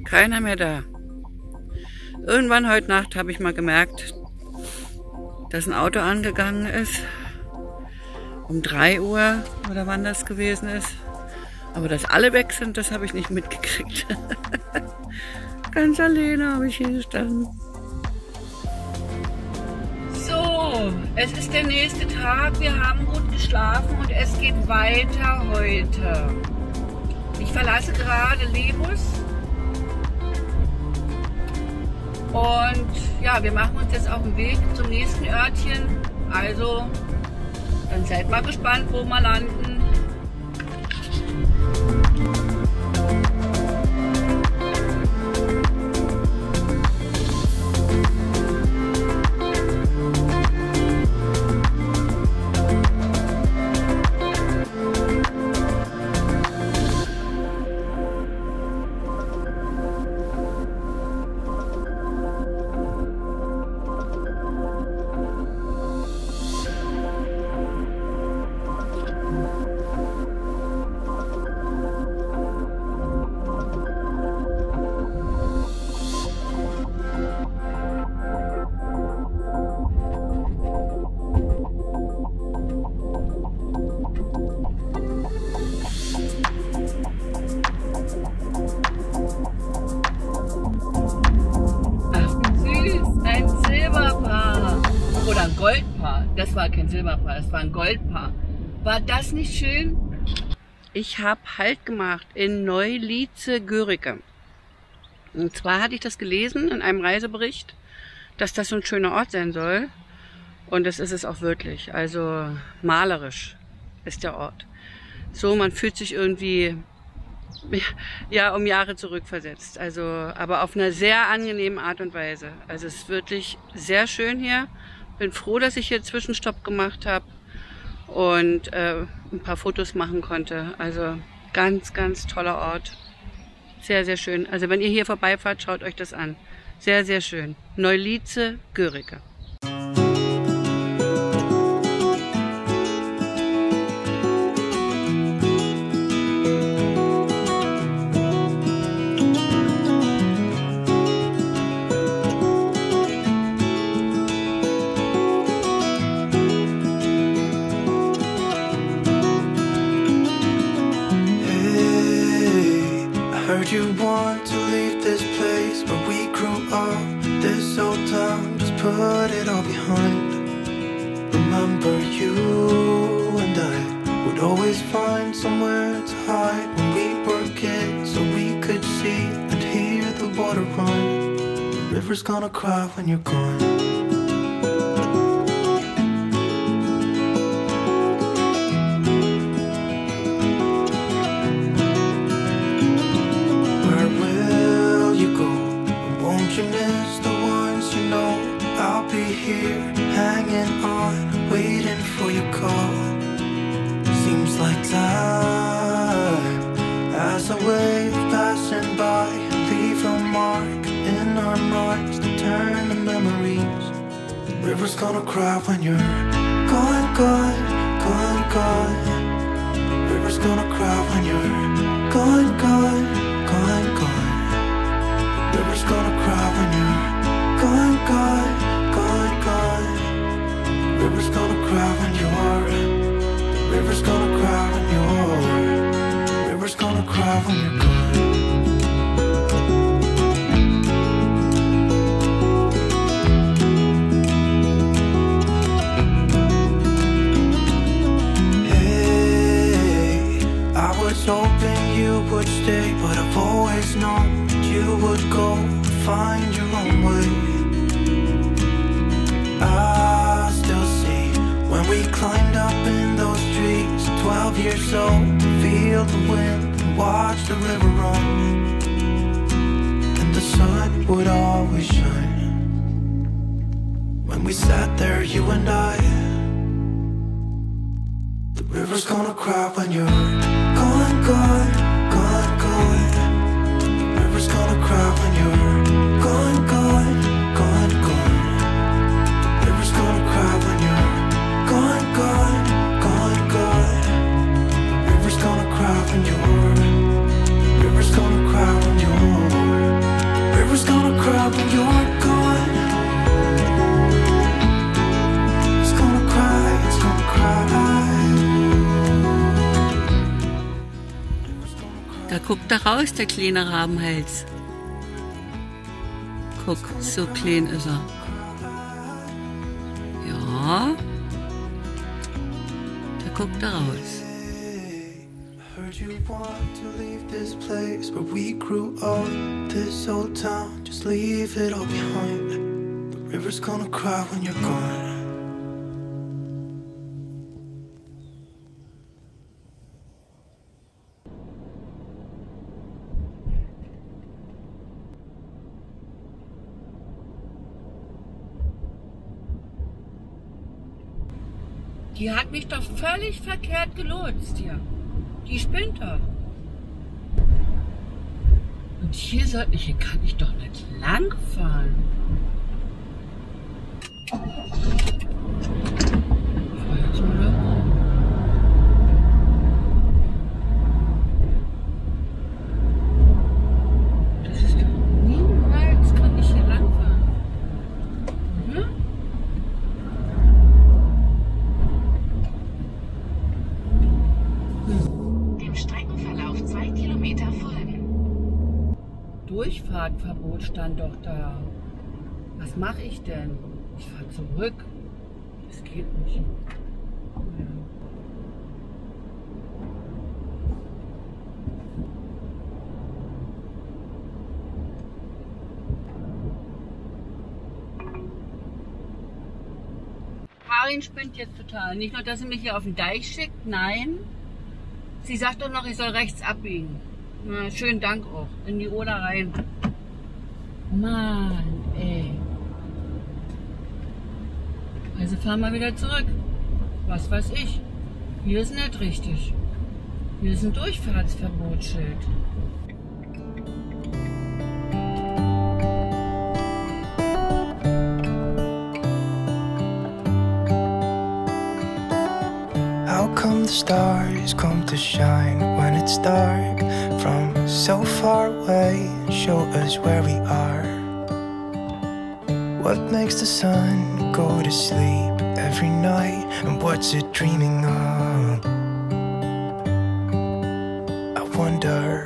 Keiner mehr da. Irgendwann heute Nacht habe ich mal gemerkt, dass ein Auto angegangen ist. Um 3 Uhr oder wann das gewesen ist. Aber dass alle weg sind, das habe ich nicht mitgekriegt. Ganz alleine habe ich hier gestanden. So, es ist der nächste Tag. Wir haben gut geschlafen und es geht weiter heute. Ich verlasse gerade Lebus. Und ja, wir machen uns jetzt auf den Weg zum nächsten Örtchen. Also, dann seid mal gespannt, wo wir landen. Goldpaar. Das war kein Silberpaar, das war ein Goldpaar. War das nicht schön? Ich habe Halt gemacht in Neulietze-Görike. Und zwar hatte ich das gelesen in einem Reisebericht, dass das so ein schöner Ort sein soll. Und das ist es auch wirklich. Also malerisch ist der Ort. So, man fühlt sich irgendwie ja um Jahre zurückversetzt. Also, aber auf einer sehr angenehmen Art und Weise. Also es ist wirklich sehr schön hier. Bin froh, dass ich hier Zwischenstopp gemacht habe und ein paar Fotos machen konnte. Also ganz, ganz toller Ort. Sehr, sehr schön. Also wenn ihr hier vorbeifahrt, schaut euch das an. Sehr, sehr schön. Neulietze-Görike. You want to leave this place where we grew up, this old town, just put it all behind. Remember you and I would always find somewhere to hide when we were kids, so we could see and hear the water run. The river's gonna cry when you're gone. Here, hanging on, waiting for your call. Seems like time as a wave passing by, leave a mark in our minds to turn to memories. The river's gonna cry when you're gone, gone, gone, gone. The river's gonna cry when you're gone, gone, gone, gone. The river's gonna cry when you're gone, gone. River's gonna cry when you're. River's gonna cry when you're. River's gonna cry when you're gone. Hey, I was hoping you would stay, but I've always known that you would go and find your own way. We climbed up in those trees, 12 years old, to feel the wind and watch the river run. And the sun would always shine. When we sat there, you and I. The river's gonna cry when you're gone, gone, gone, gone. The river's gonna cry when you're gone, gone, gone, gone. The river's gonna cry when you're gone, gone, gone, gone. River's gonna cry when you're. River's gonna cry when you're. Guck da raus, der kleine Rabenhals. Guck, so klein ist er. Ja. Der guckt da raus. Heard you want to leave this place where we grew up, this old town, just leave it all behind. The river's gonna cry when you're gone. Die hat mich doch völlig verkehrt gelotst hier. Die spinnt doch. Und hier kann ich doch nicht langfahren. Das ist doch niemals kann ich hier langfahren. Mhm. Streckenverlauf 2 Kilometer folgen. Durchfahrtverbot stand doch da. Was mache ich denn? Ich fahre zurück. Das geht nicht. Karin spinnt jetzt total. Nicht nur, dass sie mich hier auf den Deich schickt, nein. Sie sagt doch noch, ich soll rechts abbiegen. Na, schönen Dank auch. In die Oder rein. Mann, ey. Also fahren wir wieder zurück. Was weiß ich. Hier ist nicht richtig. Hier ist ein Durchfahrtsverbotsschild. How come the stars come to shine when it's dark from so far away and show us where we are? What makes the sun go to sleep every night and what's it dreaming of? I wonder.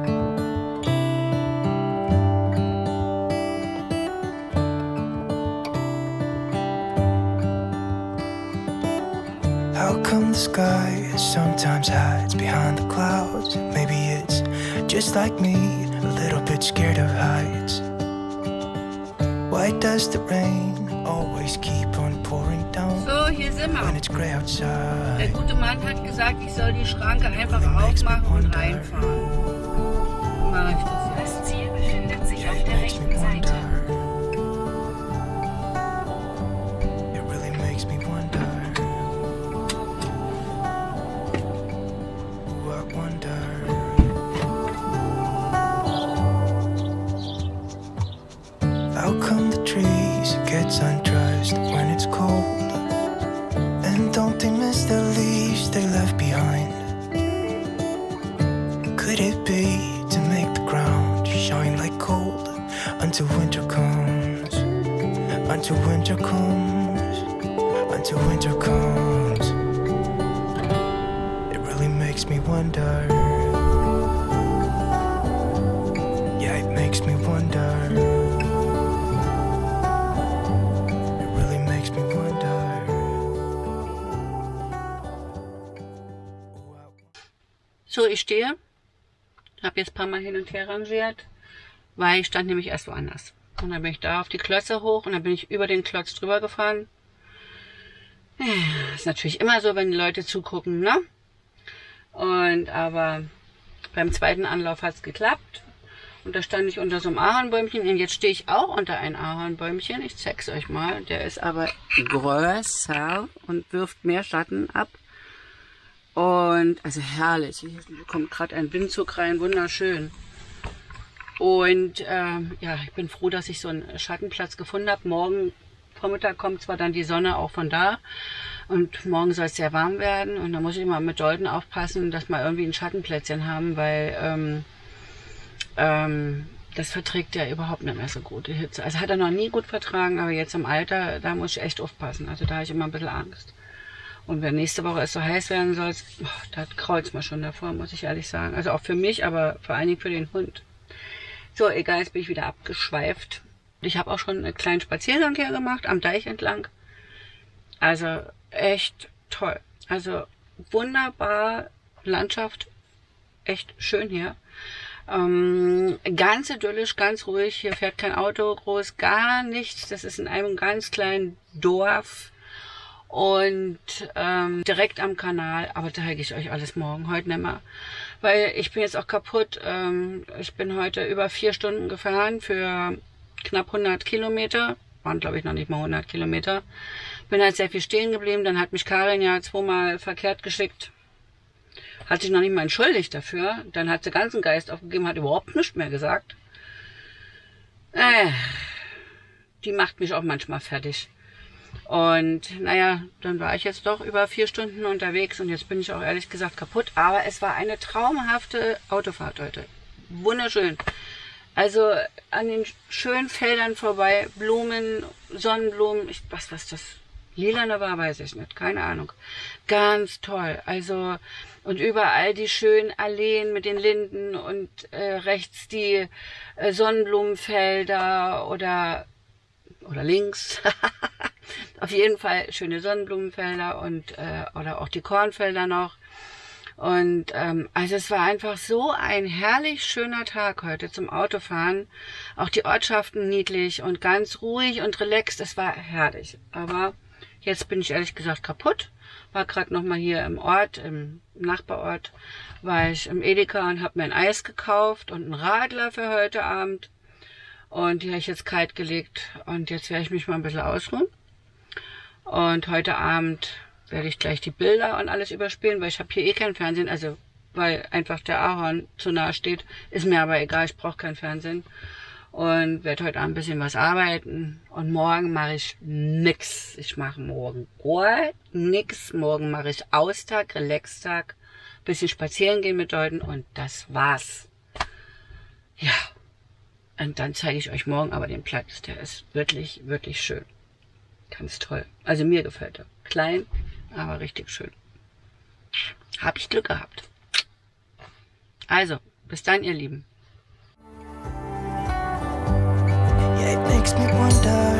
How come the sky sometimes hides behind the clouds? Maybe it's just like me, a little bit scared of heights. Why does the rain always keep on pouring down So, hier sind when wir. it's grey Der outside? gute Mann hat gesagt, ich soll die Schranke einfach aufmachen und reinfahren. Mach ich das jetzt. Das Ziel befindet sich auf der Makes me rechten Seite. wonder. It really makes me wonder. Ooh, I wonder. How come the trees get undressed when it's cold? And don't they miss the leaves they left behind? Could it be to make the ground shine like gold until winter comes? Until winter comes, until winter comes. It really makes me wonder. Yeah, it makes me wonder. It really makes me wonder. So, ich stehe. Habe jetzt ein paar Mal hin und her rangiert, weil ich stand nämlich erst woanders. Und dann bin ich da auf die Klötze hoch und dann bin ich über den Klotz drüber gefahren. Ist natürlich immer so, wenn die Leute zugucken, ne? Aber beim zweiten Anlauf hat es geklappt. Und da stand ich unter so einem Ahornbäumchen. Und jetzt stehe ich auch unter ein Ahornbäumchen. Ich zeig's euch mal. Der ist aber größer und wirft mehr Schatten ab. Und also herrlich. Hier kommt gerade ein Windzug rein. Wunderschön. Und ja, ich bin froh, dass ich so einen Schattenplatz gefunden habe. Morgen Vormittag kommt zwar dann die Sonne auch von da. Und morgen soll es sehr warm werden. Und da muss ich mal mit Leuten aufpassen, dass wir irgendwie ein Schattenplätzchen haben, weil das verträgt ja überhaupt nicht mehr so gut, die Hitze. Also hat er noch nie gut vertragen, aber jetzt im Alter, da muss ich echt aufpassen. Also da habe ich immer ein bisschen Angst. Und wenn nächste Woche es so heiß werden soll, da kraut es mir schon davor, muss ich ehrlich sagen. Also auch für mich, aber vor allen Dingen für den Hund. So, egal, jetzt bin ich wieder abgeschweift. Ich habe auch schon einen kleinen Spaziergang hier gemacht, am Deich entlang. Also echt toll. Also wunderbar, Landschaft, echt schön hier. Ganz idyllisch, ganz ruhig. Hier fährt kein Auto groß, gar nichts. Das ist in einem ganz kleinen Dorf und direkt am Kanal. Aber da zeige ich euch alles morgen, heute nicht mehr. Weil ich bin jetzt auch kaputt. Ich bin heute über 4 Stunden gefahren für knapp 100 Kilometer. Waren, glaube ich, noch nicht mal 100 Kilometer. Bin halt sehr viel stehen geblieben. Dann hat mich Karin ja 2-mal verkehrt geschickt. Hat sich noch nicht mal entschuldigt dafür. Dann hat sie ganzen Geist aufgegeben, hat überhaupt nichts mehr gesagt. Die macht mich auch manchmal fertig. Und naja, dann war ich jetzt doch über 4 Stunden unterwegs und jetzt bin ich auch ehrlich gesagt kaputt. Aber es war eine traumhafte Autofahrt heute. Wunderschön. Also an den schönen Feldern vorbei, Blumen, Sonnenblumen, was das Lilane war, weiß ich nicht, keine Ahnung. Ganz toll. Also und überall die schönen Alleen mit den Linden und rechts die Sonnenblumenfelder oder links. Auf jeden Fall schöne Sonnenblumenfelder und oder auch die Kornfelder noch. Und also es war einfach so ein herrlich schöner Tag heute zum Autofahren. Auch die Ortschaften niedlich und ganz ruhig und relaxed. Es war herrlich. Aber jetzt bin ich ehrlich gesagt kaputt. War gerade noch mal hier im Ort, im Nachbarort, war ich im Edeka und habe mir ein Eis gekauft und einen Radler für heute Abend. Und die habe ich jetzt kalt gelegt. Und jetzt werde ich mich mal ein bisschen ausruhen. Und heute Abend werde ich gleich die Bilder und alles überspielen, weil ich habe hier eh kein Fernsehen, also weil einfach der Ahorn zu nahe steht. Ist mir aber egal, ich brauche kein Fernsehen. Und werde heute Abend ein bisschen was arbeiten. Und morgen mache ich nix. Ich mache morgen nix. Morgen mache ich Austag, Relaxtag, bisschen spazieren gehen mit Leuten und das war's. Ja, und dann zeige ich euch morgen aber den Platz. Der ist wirklich, wirklich schön. Ganz toll. Also mir gefällt er. Klein, aber richtig schön. Hab ich Glück gehabt. Also, bis dann, ihr Lieben. Yeah, it makes me wonder